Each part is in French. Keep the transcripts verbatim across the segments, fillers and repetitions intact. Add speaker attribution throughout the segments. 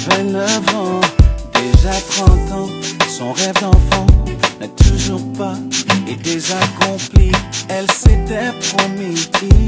Speaker 1: vingt-neuf ans, déjà trente ans, son rêve d'enfant n'a toujours pas été accompli. Elle s'était promise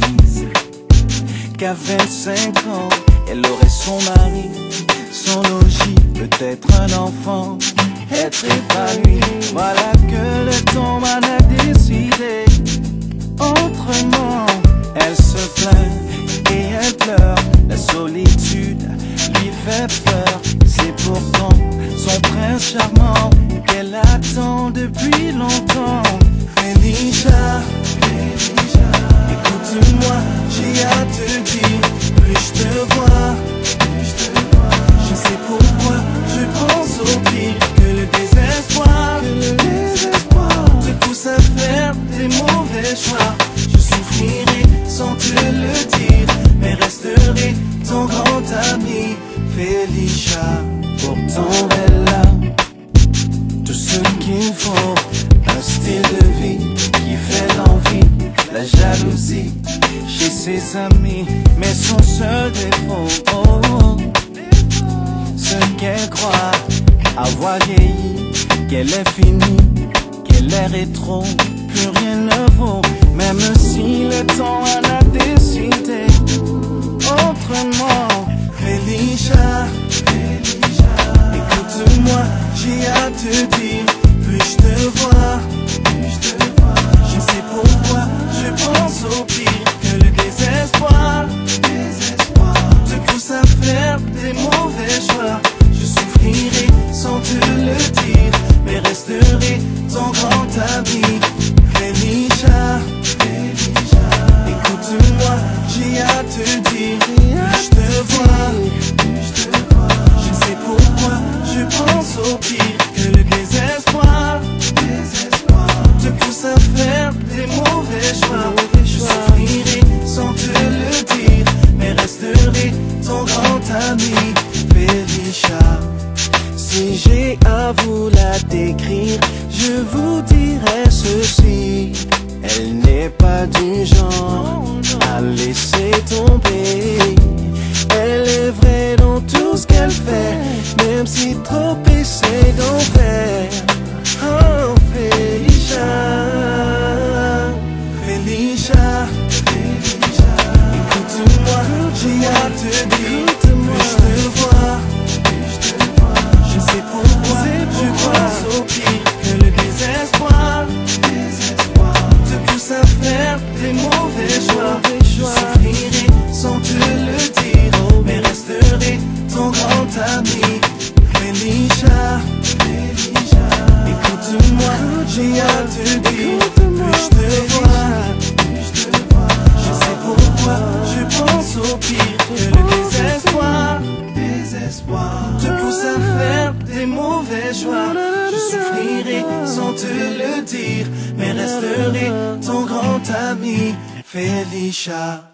Speaker 1: qu'à vingt-cinq ans, elle aurait son mari, son logis, peut-être un enfant, être épanoui. Voilà que le temps m'en a décidé. Autrement, elle se plaint et elle pleure. La solitude lui fait peur. C'est pourtant son prince charmant qu'elle attend depuis longtemps. Felicia, Felicia, écoute-moi, j'ai à te dire. Plus je te vois, plus je te vois, je sais pourquoi je pense au pire. Que le désespoir, que le désespoir te pousse à faire des mauvais choix. Je souffrirai sans te le dire, mais resterai ton grand ami. Felicia, pourtant elle a tout ce qu'il faut. Un style de vie qui fait l'envie, la jalousie chez ses amis, mais son seul défaut, oh, oh, ce qu'elle croit avoir vieilli, qu'elle est finie, qu'elle est rétro, plus rien ne vaut. Même si le temps en a décidé autrement. Felicia, Felicia, écoute-moi, j'ai à te dire. Plus je te vois, plus je te vois, je sais pourquoi je pense au pire. Que le désespoir, désespoir te pousse à faire des mauvais choix. Je souffrirai sans te le dire, mais resterai ton grand ami. Felicia, Felicia, écoute-moi, j'ai à te dire. Plus je te vois, plus je te vois, je sais pourquoi je pense au pire. Que le désespoir, désespoir te pousse à faire des mauvais choix. Je souffrirai sans te le dire, mais resterai ton grand ami. Felicia, si j'ai à vous la décrire, je vous dirai ceci. Elle n'est pas du genre à laisser tomber. Elle est vraie dans tout ce qu'elle fait, même si trop essaie d'en faire. Oh Felicia, Felicia, Felicia, écoute-moi, j'ai à te dire. Plus je te vois, plus je te vois, je sais pourquoi je pense au pire. Que le désespoir, désespoir te pousse à faire des mauvais choix. Je souffrirai sans te le dire, mais resterai ton grand ami. Felicia, Felicia, écoute-moi, j'ai à te dire. Plus je te vois, plus je te vois, je sais pourquoi je pense au pire. Que le désespoir, désespoir te pousse à faire des mauvais choix. Je souffrirai sans te le dire, mais resterai ton grand ami. Felicia.